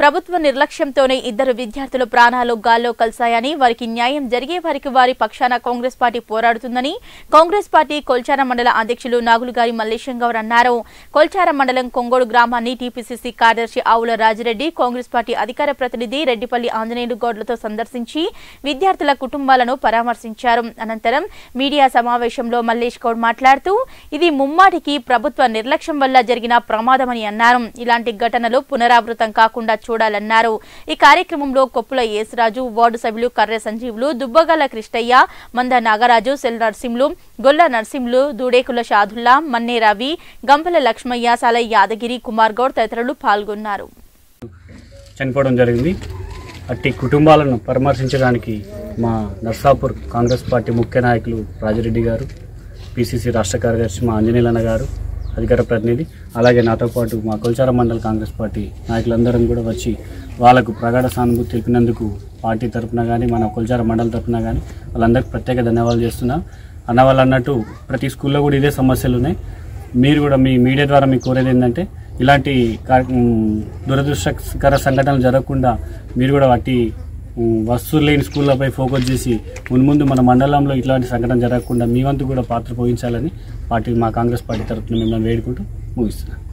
ప్రభుత్వ నిర్లక్ష్యంతోనే ఇద్దరు విద్యార్థుల ప్రాణాలు గాల్లో కలిశాయని, వారికి న్యాయం జరిగే వారికి వారి పక్షాన కాంగ్రెస్ పార్టీ పోరాడుతుందని కాంగ్రెస్ పార్టీ కొల్చారం మండల అధ్యక్షులు నాగులుగారి మల్లేశం గౌడ్ అన్నారు. కొల్చారం మండలం కొంగోడు గ్రామాన్ని టీపీసీసీ కార్యదర్శి ఆవుల రాజిరెడ్డి, కాంగ్రెస్ పార్టీ అధికార ప్రతినిధి రెడ్డిపల్లి ఆంజనేయులు గౌడ్లతో సందర్శించి విద్యార్థుల కుటుంబాలను పరామర్శించారు. అనంతరం మీడియా సమావేశంలో మల్లేశ్ గౌడ్ మాట్లాడుతూ, ఇది ముమ్మాటికి ప్రభుత్వ నిర్లక్ష్యం వల్ల జరిగిన ప్రమాదమని అన్నారు. ఇలాంటి ఘటనలు పునరావృతం కాకుండా చూడాలన్నారు. ఈ కార్యక్రమంలో కొప్పుల యేసరాజు, వార్డు సభ్యులు కర్రె సంజీవులు, దుబ్బగల కృష్ణయ్య, మంద నాగరాజు, సెల్ నర్సింహులు, గొల్ల నర్సింహులు, దూడేకుల షాదుల్లా, మన్నే రవి, గంపల లక్ష్మయ్య, సాలై యాదగిరి, కుమార్ గౌడ్ తదితరులు పాల్గొన్నారు. చనిపోవడం జరిగింది. అట్టి కుటుంబాలను పరామర్శించడానికి మా నర్సాపూర్ కాంగ్రెస్ పార్టీ ముఖ్య నాయకులు రాజిరెడ్డి గారు, పిసిసి రాష్ట్ర కార్యదర్శి మా ఆంజనేయులన్న గారు, అధికార ప్రతినిధి, అలాగే నాతో పాటు మా కొల్చారం మండల కాంగ్రెస్ పార్టీ నాయకులందరం కూడా వచ్చి వాళ్ళకు ప్రగాఢ సానుభూతి తెలిపినందుకు పార్టీ తరఫున కానీ మన కొల్చారం మండల తరఫున కానీ వాళ్ళందరికీ ప్రత్యేక ధన్యవాదాలు చేస్తున్నాం. అన్న వాళ్ళు అన్నట్టు ప్రతి స్కూల్లో కూడా ఇదే సమస్యలు ఉన్నాయి. మీరు కూడా మీ మీడియా ద్వారా మీకు కోరేది ఏంటంటే ఇలాంటి దురదృష్టకర సంఘటనలు జరగకుండా మీరు కూడా వాటి వస్తువులు లేని స్కూళ్ళపై ఫోకస్ చేసి మున్ముందు మన మండలంలో ఇట్లాంటి సంఘటన జరగకుండా మీ వంతు కూడా పాత్ర పోషించాలని మా కాంగ్రెస్ పార్టీ తరఫున మిమ్మల్ని వేడుకుంటూ ముగిస్తున్నాను.